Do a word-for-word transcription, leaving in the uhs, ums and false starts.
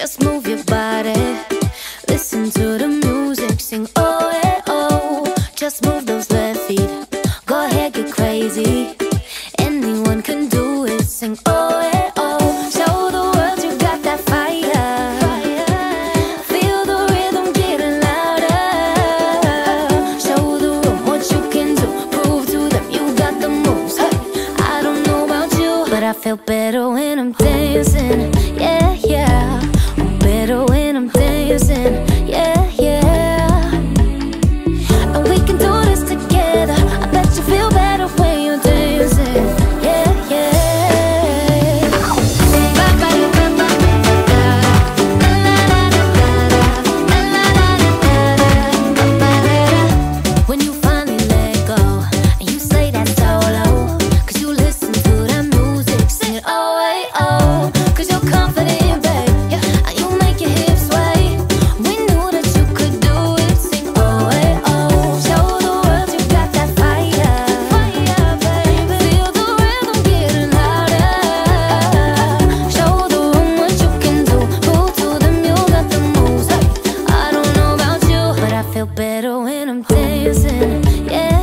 Just move your body, listen to the music, sing oh eh oh. Just move those left feet, go ahead, get crazy. Anyone can do it, sing oh eh oh. Show the world you got that fire, feel the rhythm getting louder. Show the room what you can do, prove to them you got the moves. Hey, I don't know about you, but I feel better when I'm dancing. Yeah, yeah, I'm better when I'm dancing. Yeah, yeah, and we can do this together. I bet you feel better when you're dancing. Yeah, yeah. When you finally let go and you say that solo, cause you listen to that music, sing it oh eh oh. Cause you're confident, babe, yeah, and you make your hips sway. We knew that you could do it, sing oh eh oh. Show the world you got that fire, fire, baby. Feel the rhythm getting louder. Show the room what you can do, prove to them you got the moves. Hey, I don't know about you, but I feel better when I'm dancing. Yeah.